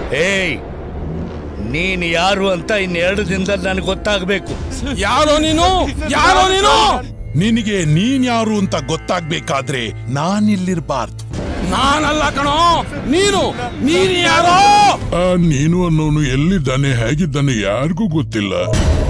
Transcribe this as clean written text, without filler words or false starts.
ಏಯ್, ನೀನ್ ಯಾರು ಅಂತ ಇನ್ನೆರಡು ದಿನದಲ್ಲಿ ನನಗೆ ಗೊತ್ತಾಗಬೇಕು. ಯಾರೋ ನೀನು? ಯಾರೋ ನೀನು? ನಿನಗೆ ನೀನ್ ಯಾರು ಅಂತ ಗೊತ್ತಾಗ್ಬೇಕಾದ್ರೆ ನಾನಿಲ್ಲಿರ್ಬಾರ್ದು. ನಾನಲ್ಲ ಕಣೋ, ನೀನು ಯಾರೋ? ನೀನು ಅನ್ನೋನು ಎಲ್ಲಿದ್ದಾನೆ, ಹೇಗಿದ್ದಾನೆ ಯಾರಿಗೂ ಗೊತ್ತಿಲ್ಲ.